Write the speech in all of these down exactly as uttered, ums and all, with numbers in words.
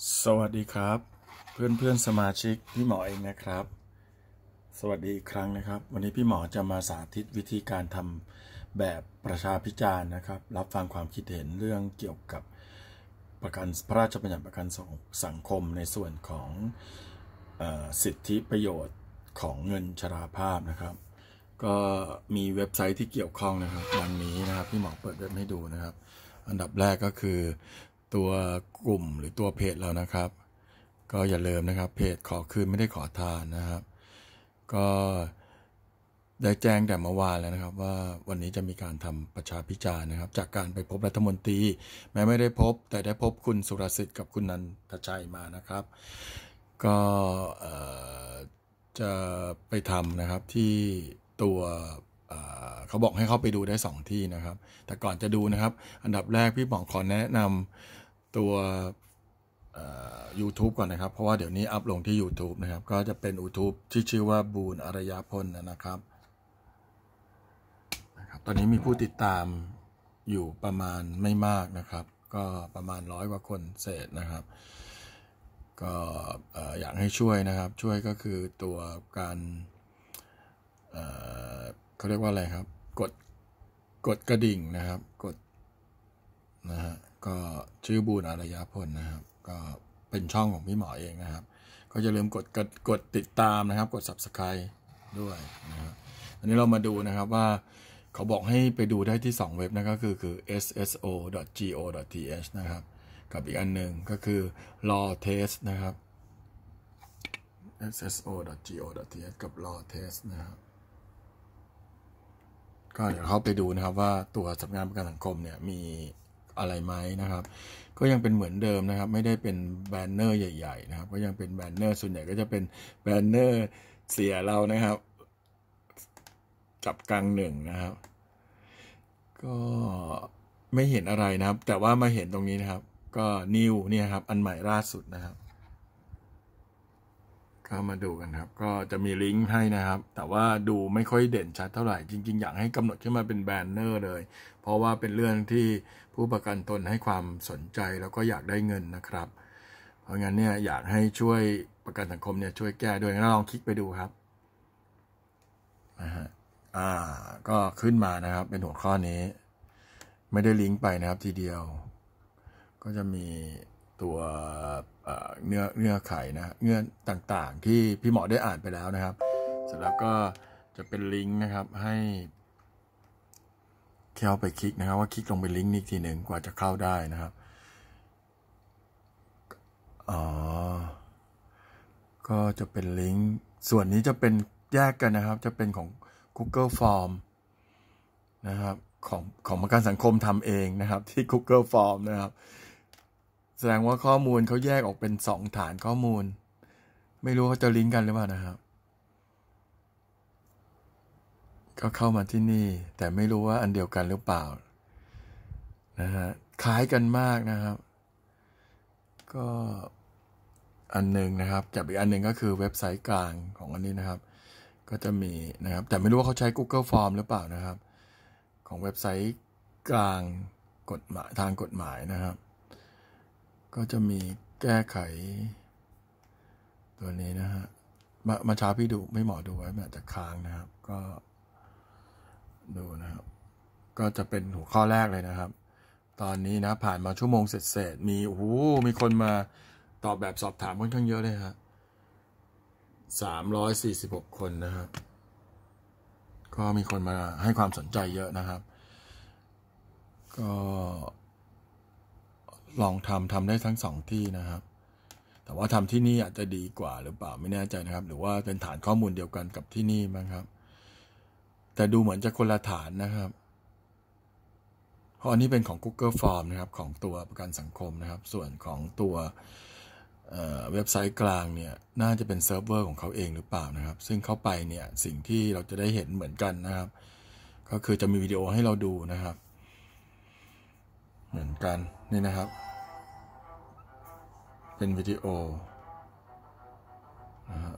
สวัสดีครับเพื่อนเพื่อนสมาชิกพี่หมอเองนะครับสวัสดีอีกครั้งนะครับวันนี้พี่หมอจะมาสาธิตวิธีการทำแบบประชาพิจารณ์นะครับรับฟังความคิดเห็นเรื่องเกี่ยวกับประกันพระราชบัญญัติประกันสังคมในส่วนของสิทธิประโยชน์ของเงินชราภาพนะครับก็มีเว็บไซต์ที่เกี่ยวข้องนะครับดังนี้นะครับพี่หมอเปิดเว็บให้ดูนะครับอันดับแรกก็คือตัวกลุ่มหรือตัวเพจเรานะครับก็อย่าลืมนะครับเพจขอคืนไม่ได้ขอทานนะครับก็ได้แจ้งแต่เมื่อวานแล้วนะครับว่าวันนี้จะมีการทำประชาพิจารณ์นะครับจากการไปพบรัฐมนตรีแม้ไม่ได้พบแต่ได้พบคุณสุรสิทธิ์กับคุณนันทชัยมานะครับก็จะไปทำนะครับที่ตัวเขาบอกให้เข้าไปดูได้สองที่นะครับแต่ก่อนจะดูนะครับอันดับแรกพี่หมอขอแนะนำตัวYouTube ก่อนนะครับเพราะว่าเดี๋ยวนี้อัพลงที่ YouTube นะครับก็จะเป็น YouTube ที่ชื่อว่าบูรณ์อารยพลนะครับนะครับตอนนี้มีผู้ติดตามอยู่ประมาณไม่มากนะครับก็ประมาณร้อยกว่าคนเศษนะครับก็อยากให้ช่วยนะครับช่วยก็คือตัวการเขาเรียกว่าอะไรครับกดกดกระดิ่งนะครับกดนะฮะก็ชื่อบูรณ์อารยพลนะครับก็เป็นช่องของพี่หมอเองนะครับก็อย่าลืมกดกดกดติดตามนะครับกด ซับสไครบ์ ด้วยนะครับอันนี้เรามาดูนะครับว่าเขาบอกให้ไปดูได้ที่สองเว็บนะก็คือคือ เอส เอส โอ ดอท จี โอ ดอท ที เอช นะครับกับอีกอันหนึ่งก็คือ law test นะครับ เอส เอส โอ ดอท จี โอ ดอท ที เอช กับ law test นะครับก็เดี๋ยวเข้าไปดูนะครับว่าตัวสำนักงานประกันสังคมเนี่ยมีอะไรไหมนะครับก็ยังเป็นเหมือนเดิมนะครับไม่ได้เป็นแบนเนอร์ใหญ่ๆนะครับก็ยังเป็นแบนเนอร์ส่วนใหญ่ก็จะเป็นแบนเนอร์เสียเรานะครับจับกลางหนึ่งนะครับก็ไม่เห็นอะไรนะครับแต่ว่ามาเห็นตรงนี้นะครับก็นิวเนี่ยครับอันใหม่ล่าสุดนะครับก็มาดูกันครับก็จะมีลิงก์ให้นะครับแต่ว่าดูไม่ค่อยเด่นชัดเท่าไหร่จริงๆอยากให้กำหนดขึ้นมาเป็นแบนเนอร์เลยเพราะว่าเป็นเรื่องที่ผู้ประกันตนให้ความสนใจแล้วก็อยากได้เงินนะครับเพราะงั้นเนี่ยอยากให้ช่วยประกันสังคมเนี่ยช่วยแก้ด้วยงั้นลองคลิกไปดูครับนะฮะอ่าก็ขึ้นมานะครับเป็นหัวข้อนี้ไม่ได้ลิงก์ไปนะครับทีเดียวก็จะมีตัวเนื้อเนื้อไขนะเนื้อต่างๆที่พี่หมอได้อ่านไปแล้วนะครับเสร็จแล้วก็จะเป็นลิงก์นะครับให้เข้าไปคลิกนะครับว่าคลิกลงไปลิงก์นี้ทีหนึ่งกว่าจะเข้าได้นะครับอ๋อก็จะเป็นลิงก์ส่วนนี้จะเป็นแยกกันนะครับจะเป็นของ Google Form นะครับของของประกันสังคมทำเองนะครับที่ Google Form นะครับแสดงว่าข้อมูลเขาแยกออกเป็นสองฐานข้อมูลไม่รู้เขาจะลิงก์กันหรือเปล่านะครับก็เข้ามาที่นี่แต่ไม่รู้ว่าอันเดียวกันหรือเปล่านะฮะคล้ายกันมากนะครับก็อันหนึ่งนะครับกับอีกอันหนึ่งก็คือเว็บไซต์กลางของอันนี้นะครับก็จะมีนะครับแต่ไม่รู้ว่าเขาใช้ Google Form หรือเปล่านะครับของเว็บไซต์กลางกฎหมายทางกฎหมายนะครับก็จะมีแก้ไขตัวนี้นะฮะมามาช้าพี่ดูไม่หมอดูไว้อาจจะค้างนะครับก็ดูนะครับก็จะเป็นหัวข้อแรกเลยนะครับตอนนี้นะผ่านมาชั่วโมงเศษๆมีโอ้โหมีคนมาตอบแบบสอบถามค่อนข้างเยอะเลยครับสามร้อยสี่สิบหกคนนะครับก็มีคนมาให้ความสนใจเยอะนะครับก็ลองทำทำได้ทั้งสองที่นะครับแต่ว่าทำที่นี่อาจจะดีกว่าหรือเปล่าไม่แน่ใจนะครับหรือว่าเป็นฐานข้อมูลเดียวกันกับที่นี่มั้งครับแต่ดูเหมือนจะคนละฐานนะครับเพราะอันนี้เป็นของ Google Form นะครับของตัวประกันสังคมนะครับส่วนของตัวเว็บไซต์กลางเนี่ยน่าจะเป็นเซิร์ฟเวอร์ของเขาเองหรือเปล่านะครับซึ่งเข้าไปเนี่ยสิ่งที่เราจะได้เห็นเหมือนกันนะครับก็คือจะมีวิดีโอให้เราดูนะครับเหมือนกันนี่นะครับเป็นวิดีโอนะฮะ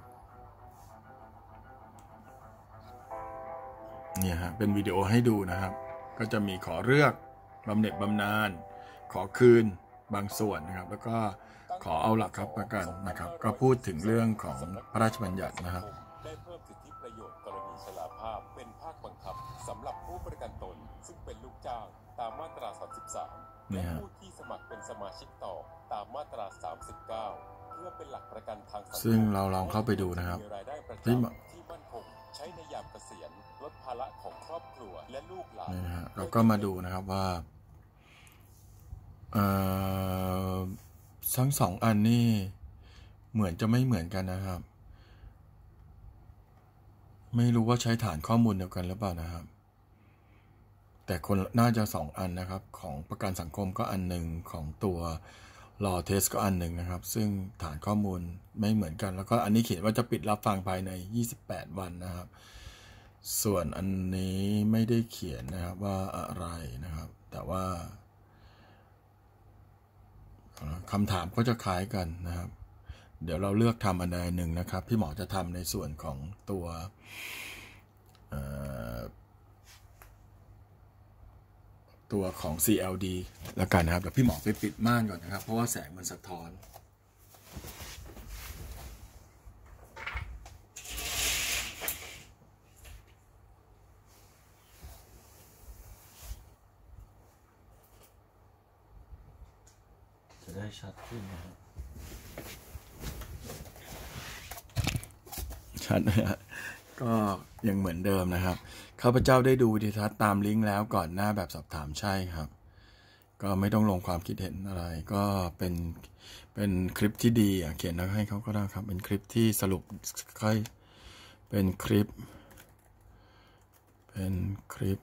เนี่ยฮะเป็นวิดีโอให้ดูนะครับก็จะมีขอเลือกบำเหน็จบำนาญขอคืนบางส่วนนะครับแล้วก็ขอเอาหลักครับประกันนะครับก็พูดถึงเรื่องของพระราชบัญญัตินะครับได้เพิ่มสิทธิประโยชน์กรณีชราภาพเป็นภาคบังคับสำหรับผู้ประกันตนซึ่งเป็นลูกจ้างตามมาตราสามสิบสามและผู้ที่สมัครเป็นสมาชิกต่อตามมาตราสามสิบเก้าเพื่อเป็นหลักประกันทางสังคมซึ่งเราลองเข้าไปดูนะครับที่ที่มั่นคงใช้ในยามเกษียณลดภาระของครอบครัวและลูกหลานนะฮะเราก็มาดูนะครับว่าทั้งสองอันนี่เหมือนจะไม่เหมือนกันนะครับไม่รู้ว่าใช้ฐานข้อมูลเดียวกันหรือเปล่านะครับแต่คนน่าจะสองอันนะครับของประกันสังคมก็อันหนึ่งของตัวรอเทสก็อันหนึ่งนะครับซึ่งฐานข้อมูลไม่เหมือนกันแล้วก็อันนี้เขียนว่าจะปิดรับฟังภายในยี่สิบแปดวันนะครับส่วนอันนี้ไม่ได้เขียนนะครับว่าอะไรนะครับแต่ว่าคำถามก็จะคล้ายกันนะครับเดี๋ยวเราเลือกทำอันใดหนึ่งนะครับพี่หมอจะทำในส่วนของตัวตัวของ ซี แอล ดี แล้วกันนะครับเดี๋ยวพี่หมอไปปิดม่านก่อนนะครับเพราะว่าแสงมันสะท้อนจะได้ชัดขึ้นนะครับชัดนะฮะก็ยังเหมือนเดิมนะครับข้าพเจ้าได้ดูวิดีทัศน์ตามลิงก์แล้วก่อนหน้าแบบสอบถามใช่ครับก็ไม่ต้องลงความคิดเห็นอะไรก็เป็นเป็นคลิปที่ดีเขียนแล้วให้เขาก็ได้ครับเป็นคลิปที่สรุปค่อยเป็นคลิปเป็นคลิป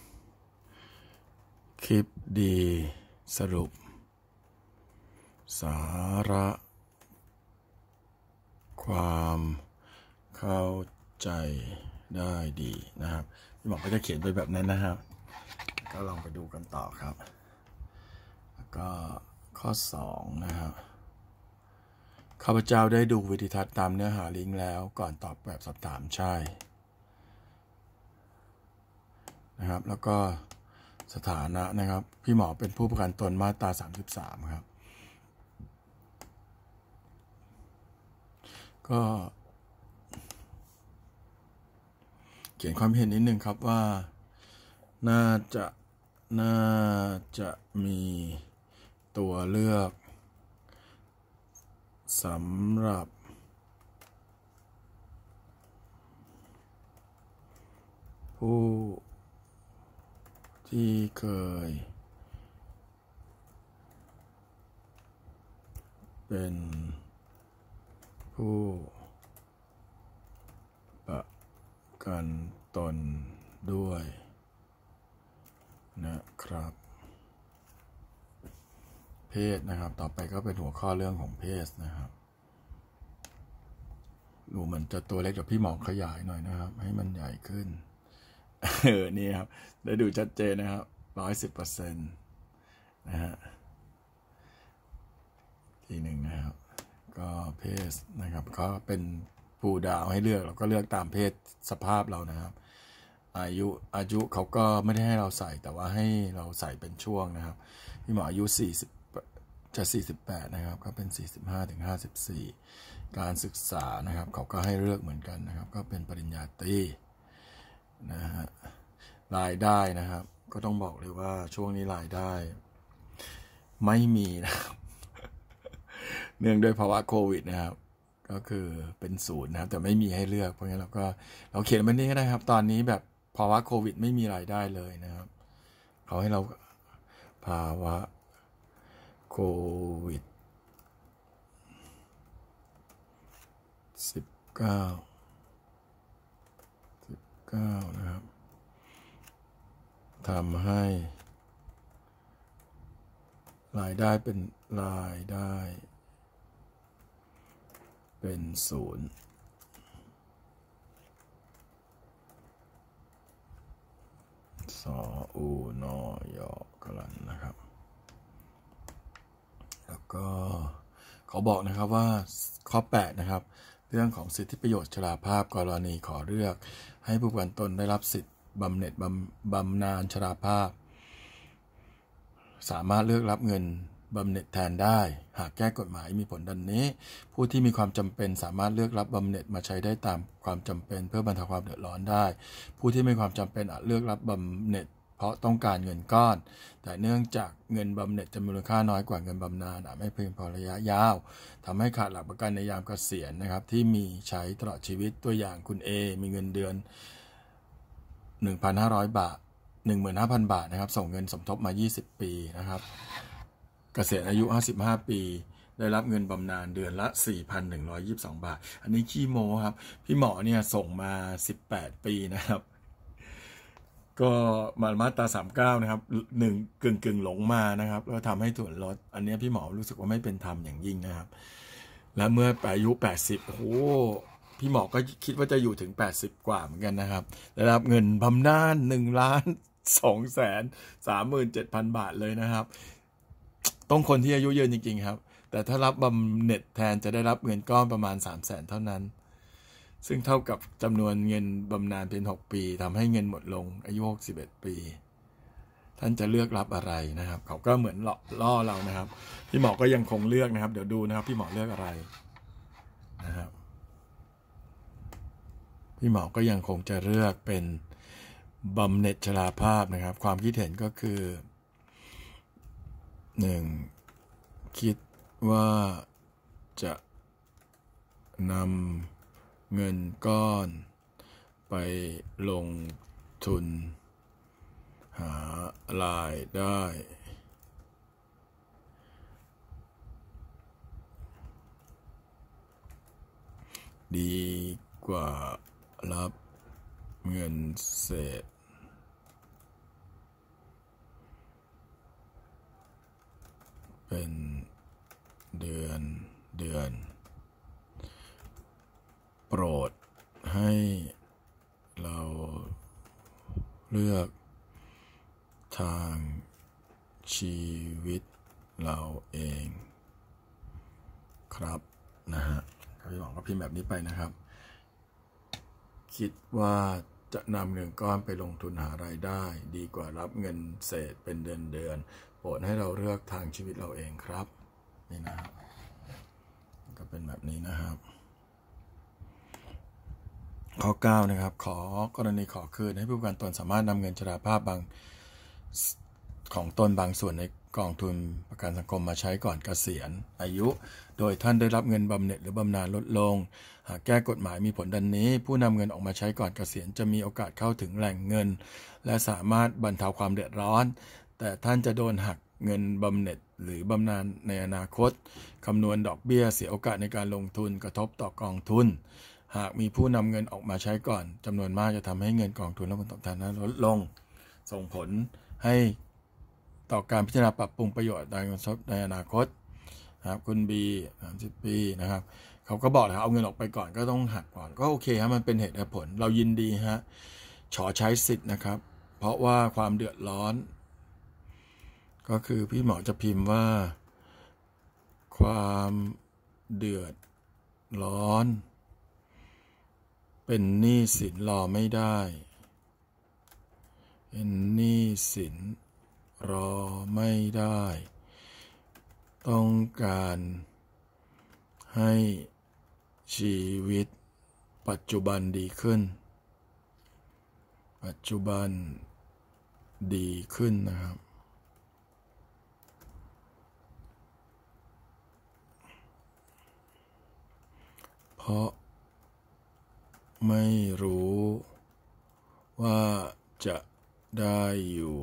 คลิปดีสรุปสาระความเข้าใจได้ดีนะครับพี่หมอก็จะเขียนไปแบบนั้นนะครับก็ลองไปดูกันต่อครับแล้วก็ข้อสองนะครับข้าพเจ้าได้ดูวิดีทัศน์ตามเนื้อหาลิงก์แล้วก่อนตอบแบบสอบถามใช่นะครับแล้วก็สถานะนะครับพี่หมอเป็นผู้ประกันตนมาตราสามสิบสามครับก็เขียนความเห็นนิดนึงครับว่าน่าจะน่าจะมีตัวเลือกสำหรับผู้ที่เคยเป็นผู้ประกันตนด้วยนะครับเพศนะครับต่อไปก็เป็นหัวข้อเรื่องของเพศนะครับดูเหมือนจะตัวเล็กแต่พี่หมอขยายหน่อยนะครับให้มันใหญ่ขึ้นเออนี่ครับได้ดูชัดเจนนะครับร้อยสิบเปอร์เซ็นต์นะฮะทีหนึ่งนะครับก็เพศนะครับก็เป็นปูดาวให้เลือกเราก็เลือกตามเพศสภาพเรานะครับอายุอายุเขาก็ไม่ได้ให้เราใส่แต่ว่าให้เราใส่เป็นช่วงนะครับพี่หมออายุสี่สิบจะสี่สิบแปดนะครับก็เป็นสี่สิบห้าถึงห้าสิบสี่การศึกษานะครับเขาก็ให้เลือกเหมือนกันนะครับก็เป็นปริญญาตรีนะฮะรายได้นะครับก็ต้องบอกเลยว่าช่วงนี้รายได้ไม่มีนะครับเนื่องด้วยภาวะโควิดนะครับก็คือเป็นศูนย์นะครับแต่ไม่มีให้เลือกเพราะงั้นเราก็เราเขียนมันนี้ก็ได้ครับตอนนี้แบบภาวะโควิดไม่มีรายได้เลยนะครับเขาให้เราภาวะโควิดสิบเก้าสิบเก้านะครับทำให้รายได้เป็นรายได้เป็นศูนย์สออูนอยอกลันนะครับแล้วก็เขาบอกนะครับว่าข้อแปดนะครับเรื่องของสิทธิประโยชน์ชราภาพกรณีขอเลือกให้ผู้ประกันตนได้รับสิทธิบำเหน็จบำบำนาญชราภาพสามารถเลือกรับเงินบำเหน็จแทนได้หากแก้กฎหมายมีผลดังนี้ผู้ที่มีความจำเป็นสามารถเลือกรับบำเหน็จมาใช้ได้ตามความจำเป็นเพื่อบรรเทาความเดือดร้อนได้ผู้ที่ไม่มีความจำเป็นอาจเลือกรับบำเหน็จเพราะต้องการเงินก้อนแต่เนื่องจากเงินบำเหน็จจะมีมูลค่าน้อยกว่าเงินบำนาญอาจไม่เพียงพอระยะยาวทำให้ขาดหลักประกันในยามเกษียณนะครับที่มีใช้ตลอดชีวิตตัวอย่างคุณ A มีเงินเดือน หนึ่งพันห้าร้อย บาท หนึ่งหมื่นห้าพัน บาทนะครับส่งเงินสมทบมายี่สิบปีนะครับเกษียณอายุห้าสิบห้าปีได้รับเงินบำนาญเดือนละ สี่พันหนึ่งร้อยยี่สิบสอง บาทอันนี้ขี้โม้ครับพี่หมอเนี่ยส่งมาสิบแปดปีนะครับก็มามาตราสามสิบเก้านะครับหนึ่งกึ่งกึ่งหลงมานะครับแล้วทำให้ส่วนลดอันนี้พี่หมอรู้สึกว่าไม่เป็นธรรมอย่างยิ่งนะครับและเมื่ออายุแปดสิบโอ้โหพี่หมอก็คิดว่าจะอยู่ถึงแปดสิบกว่าเหมือนกันนะครับได้รับเงินบำนาญหนึ่งล้านสองแสนสามหมื่นเจ็ดพันบาทเลยนะครับต้องคนที่อายุยืนจริงๆครับแต่ถ้ารับบำเหน็จแทนจะได้รับเงินก้อนประมาณสามแสนเท่านั้นซึ่งเท่ากับจำนวนเงินบำนาญเพียงหกปีทำให้เงินหมดลงอายุหกสิบเอ็ดปีท่านจะเลือกรับอะไรนะครับเขาก็เหมือนล่อเรานะครับพี่หมอก็ยังคงเลือกนะครับเดี๋ยวดูนะครับพี่หมอเลือกอะไรนะครับพี่หมอก็ยังคงจะเลือกเป็นบำเหน็จชราภาพนะครับความคิดเห็นก็คือหนึ่งคิดว่าจะนำเงินก้อนไปลงทุนหารายได้ดีกว่ารับเงินเศษเป็นเดือนเดือนโปรดให้เราเลือกทางชีวิตเราเองครับนะฮะพี่หวังก็พิมพ์แบบนี้ไปนะครับคิดว่าจะนำเงินก้อนไปลงทุนหารายได้ดีกว่ารับเงินเศษเป็นเดือนเดือนโปรดให้เราเลือกทางชีวิตเราเองครับนี่นะครับก็เป็นแบบนี้นะครับข้อเก้านะครับขอกรณีขอคืนให้ผู้ประกันตนสามารถนำเงินชราภาพบางของตนบางส่วนในกองทุนประกันสังคมมาใช้ก่อนเกษียณอายุโดยท่านได้รับเงินบำเหน็จหรือบำนาญลดลงหากแก้กฎหมายมีผลดังนี้ผู้นำเงินออกมาใช้ก่อนเกษียณจะมีโอกาสเข้าถึงแหล่งเงินและสามารถบรรเทาความเดือดร้อนแต่ท่านจะโดนหักเงินบำเหน็จหรือบำนาญในอนาคตคำนวณดอกเบี้ยเสียโอกาสในการลงทุนกระทบต่อกองทุนหากมีผู้นำเงินออกมาใช้ก่อนจำนวนมากจะทำให้เงินกองทุนและผลตอบแทนนั้นลดลงส่งผลให้ต่อการพิจารณาปรับปรุงประโยชน์ในอนาคตนะครับคุณบีสามสิบปีนะครับเขาก็บอกแล้วเอาเงินออกไปก่อนก็ต้องหักก่อนก็โอเคฮะมันเป็นเหตุและผลเรายินดีฮะขอใช้สิทธิ์นะครับเพราะว่าความเดือดร้อนก็คือพี่หมอจะพิมพ์ว่าความเดือดร้อนเป็นหนี้สินรอไม่ได้เป็นหนี้สินรอไม่ได้ต้องการให้ชีวิตปัจจุบันดีขึ้นปัจจุบันดีขึ้นนะครับเพราะไม่รู้ว่าจะได้อยู่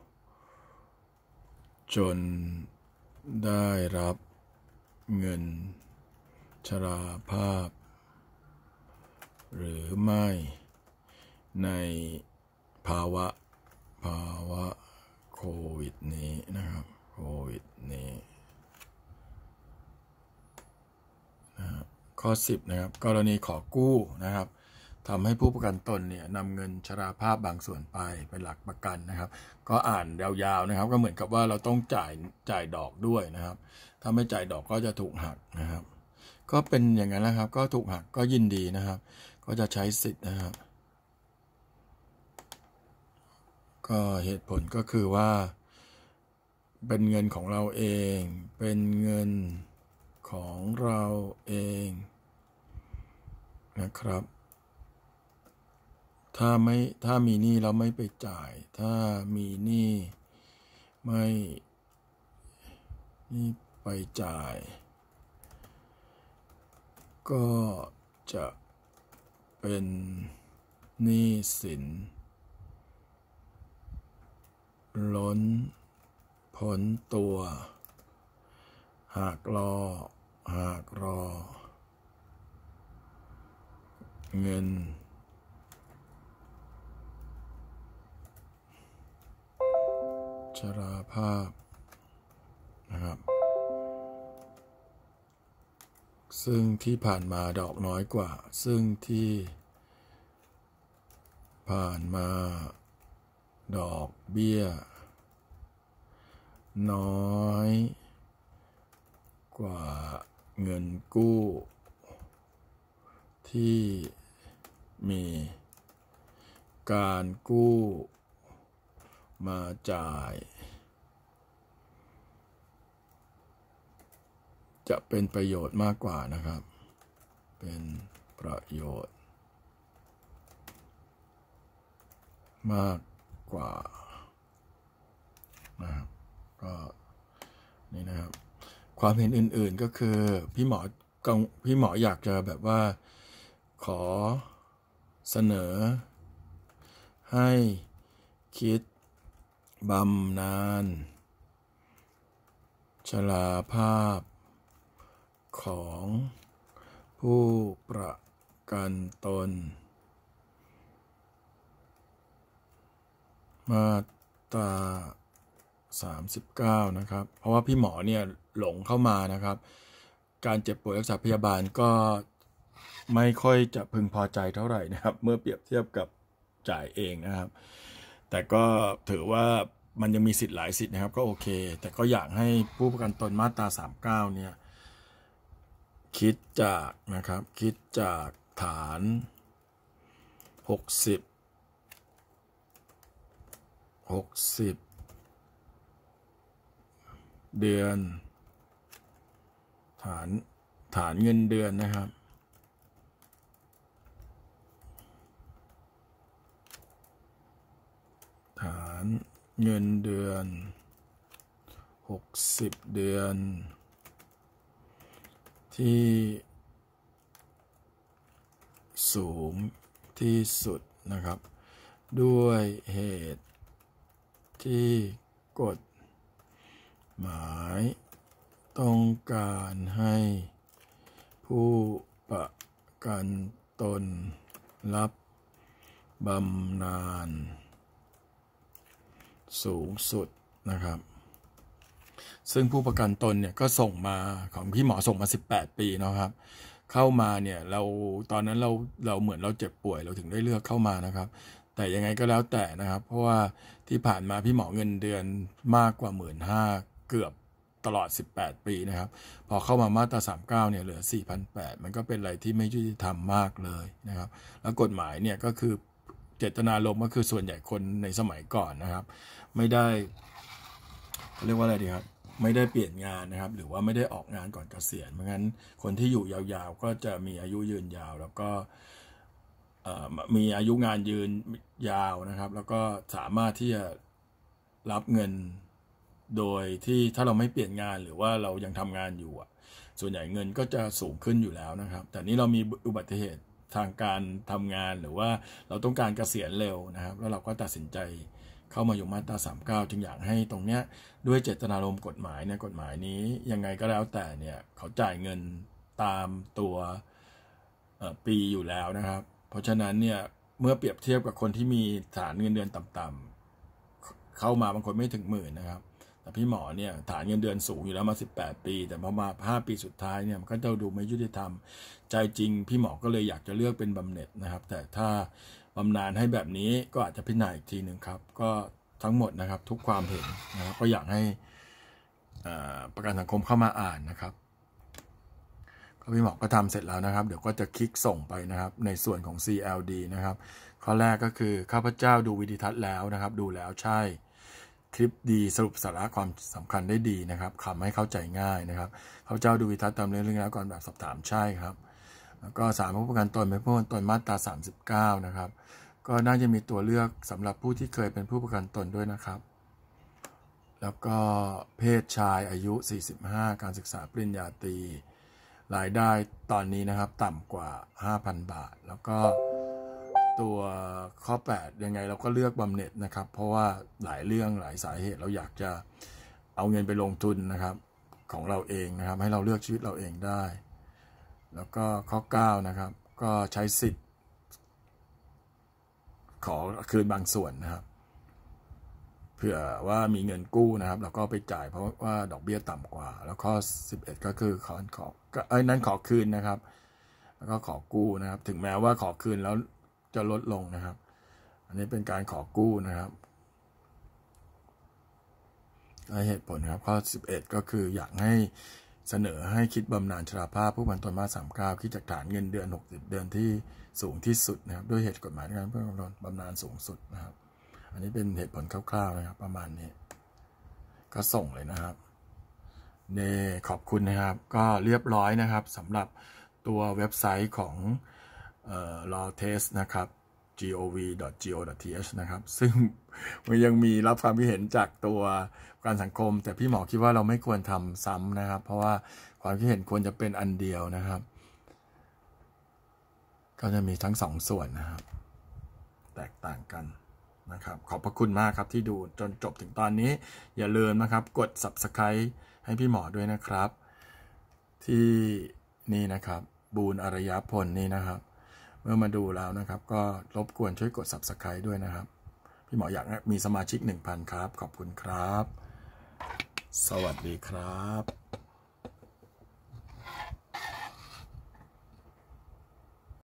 จนได้รับเงินชราภาพหรือไม่ในภาวะภาวะโควิดนี้นะครับโควิดนี้นะครับข้อสิบนะครับกรณีขอกู้นะครับทำให้ผู้ประกันตนเนี่ยนำเงินชราภาพบางส่วนไปเป็นหลักประกันนะครับก็อ่านยาวๆนะครับก็เหมือนกับว่าเราต้องจ่ายจ่ายดอกด้วยนะครับถ้าไม่จ่ายดอกก็จะถูกหักนะครับก็เป็นอย่างนั้นแหละครับก็ถูกหักก็ยินดีนะครับก็จะใช้สิทธิ์นะครับก็เหตุผลก็คือว่าเป็นเงินของเราเองเป็นเงินของเราเองนะครับถ้าไม่ถ้ามีหนี้เราไม่ไปจ่ายถ้ามีหนี้ไม่นี่ไปจ่ายก็จะเป็นหนี้สินล้นพ้นตัวหากรอหากรอเงินชราภาพนะครับซึ่งที่ผ่านมาดอกน้อยกว่าซึ่งที่ผ่านมาดอกเบี้ยน้อยกว่าเงินกู้ที่มีการกู้มาจ่ายจะเป็นประโยชน์มากกว่านะครับเป็นประโยชน์มากกว่านะครับก็นี่นะครับความเห็นอื่นๆก็คือพี่หมอพี่หมออยากจะแบบว่าขอเสนอให้คิดบำนาญชราภาพของผู้ประกันตนมาตราสามสิบเก้านะครับเพราะว่าพี่หมอเนี่ยหลงเข้ามานะครับการเจ็บป่วยรักษาพยาบาลก็ไม่ค่อยจะพึงพอใจเท่าไหร่นะครับเมื่อเปรียบเทียบกับจ่ายเองนะครับแต่ก็ถือว่ามันยังมีสิทธิ์หลายสิทธิ์นะครับก็โอเคแต่ก็อยากให้ผู้ประกันตนมาตราสามสิบเก้าเนี่ยคิดจากนะครับคิดจากฐานหกสิบ หกสิบเดือนฐานฐานเงินเดือนนะครับฐานเงินเดือนหกสิบเดือนที่สูงที่สุดนะครับด้วยเหตุที่กฎหมายต้องการให้ผู้ประกันตนรับบำนาญสูงสุดนะครับซึ่งผู้ประกันตนเนี่ยก็ส่งมาของพี่หมอส่งมาสิบแปดปีนะครับเข้ามาเนี่ยเราตอนนั้นเราเราเหมือนเราเจ็บป่วยเราถึงได้เลือกเข้ามานะครับแต่ยังไงก็แล้วแต่นะครับเพราะว่าที่ผ่านมาพี่หมอเงินเดือนมากกว่า หนึ่งหมื่นห้าพัน เกือบตลอดสิบแปดปีนะครับพอเข้ามามาตราสามสิบเก้าเนี่ยเหลือ สี่พันแปดร้อย มันก็เป็นอะไรที่ไม่ยุติธรรมมากเลยนะครับแล้วกฎหมายเนี่ยก็คือเจตนารมณ์ก็คือส่วนใหญ่คนในสมัยก่อนนะครับไม่ได้เรียกว่าอะไรดีครับไม่ได้เปลี่ยนงานนะครับหรือว่าไม่ได้ออกงานก่อนเกษียณเพราะงั้นคนที่อยู่ยาวๆก็จะมีอายุยืนยาวแล้วก็มีอายุงานยืนยาวนะครับแล้วก็สามารถที่จะรับเงินโดยที่ถ้าเราไม่เปลี่ยนงานหรือว่าเรายังทำงานอยู่ส่วนใหญ่เงินก็จะสูงขึ้นอยู่แล้วนะครับแต่นี้เรามีอุบัติเหตุทางการทำงานหรือว่าเราต้องการเกษียณเร็วนะครับแล้วเราก็ตัดสินใจเข้ามาอยู่มาตราสามสิบเก้าจึงอยากให้ตรงเนี้ยด้วยเจตนารมณ์กฎหมายเนี่ยกฎหมายนี้ยังไงก็แล้วแต่เนี่ยเขาจ่ายเงินตามตัวปีอยู่แล้วนะครับเพราะฉะนั้นเนี่ยเมื่อเปรียบเทียบกับคนที่มีฐานเงินเดือนต่ำๆเข้ามาบางคนไม่ถึงหมื่นนะครับแต่พี่หมอเนี่ยฐานเงินเดือนสูงอยู่แล้วมาสิบแปดปีแต่พอมาห้าปีสุดท้ายเนี่ยมันก็จะดูไม่ยุติธรรมใจจริงพี่หมอก็เลยอยากจะเลือกเป็นบำเหน็จนะครับแต่ถ้าบำนาญให้แบบนี้ก็อาจจะพิจารณาอีกทีหนึ่งครับก็ทั้งหมดนะครับทุกความเห็นนะครับก็อยากให้ประกันสังคมเข้ามาอ่านนะครับก็พี่หมอก็ทำเสร็จแล้วนะครับเดี๋ยวก็จะคลิกส่งไปนะครับในส่วนของ ซี แอล ดี นะครับข้อแรกก็คือข้าพเจ้าดูวิดีทัศน์แล้วนะครับดูแล้วใช่คลิปดีสรุปสาระความสำคัญได้ดีนะครับคำให้เข้าใจง่ายนะครับเขาเจ้าดูวิทัศน์ตามเรื่องเรื่องแล้วก่อนแบบสอบถามใช่ครับแล้วก็สามผู้ประกันตนเป็นผู้ประกันตนมาตราสามสิบเก้านะครับก็น่าจะมีตัวเลือกสำหรับผู้ที่เคยเป็นผู้ประกันตนด้วยนะครับแล้วก็เพศชายอายุสี่สิบห้าการศึกษาปริญญาตรีรายได้ตอนนี้นะครับต่ำกว่า ห้าพัน บาทแล้วก็ตัวข้อแปดยังไงเราก็เลือกบำเหน็จนะครับเพราะว่าหลายเรื่องหลายสาเหตุเราอยากจะเอาเงินไปลงทุนนะครับของเราเองนะครับให้เราเลือกชีวิตเราเองได้แล้วก็ข้อเก้านะครับก็ใช้สิทธิ์ขอคืนบางส่วนนะครับเผื่อว่ามีเงินกู้นะครับเราก็ไปจ่ายเพราะว่าดอกเบี้ยต่ำกว่าแล้วข้อสิบเอ็ดก็คือขอขอไอ้นั้นขอคืนนะครับแล้วก็ขอกู้นะครับถึงแม้ว่าขอคืนแล้วจะลดลงนะครับอันนี้เป็นการขอกู้นะครับเหตุผลครับข้อสิบเอ็ดก็คืออยากให้เสนอให้คิดบำนาญชราภาพผู้ประกันตนมาตราสามสิบเก้าคิดจากฐานเงินเดือนหกสิบเดือนที่สูงที่สุดนะครับด้วยเหตุกฎหมายในการเพื่อบำนาญบำนาญสูงสุดนะครับอันนี้เป็นเหตุผลคร่าวๆนะครับประมาณนี้ก็ส่งเลยนะครับเนขอบคุณนะครับก็เรียบร้อยนะครับสำหรับตัวเว็บไซต์ของเอ่อ law test นะครับ จี โอ วี ดอท จี โอ ดอท ที เอช นะครับซึ่งมันยังมีรับความคิดเห็นจากตัวการสังคมแต่พี่หมอคิดว่าเราไม่ควรทำซ้ำนะครับเพราะว่าความคิดเห็นควรจะเป็นอันเดียวนะครับก็จะมีทั้งสองส่วนนะครับแตกต่างกันนะครับขอบพระคุณมากครับที่ดูจนจบถึงตอนนี้อย่าลืมนะครับกด ซับสไครบ์ ให้พี่หมอด้วยนะครับที่นี่นะครับบูญอารยพลนี่นะครับเมื่อมาดูแล้วนะครับก็รบกวนช่วยกด ซับสไครบ์ ด้วยนะครับพี่หมออยากมีสมาชิก หนึ่งพัน ครับขอบคุณครับสวัสดีครับ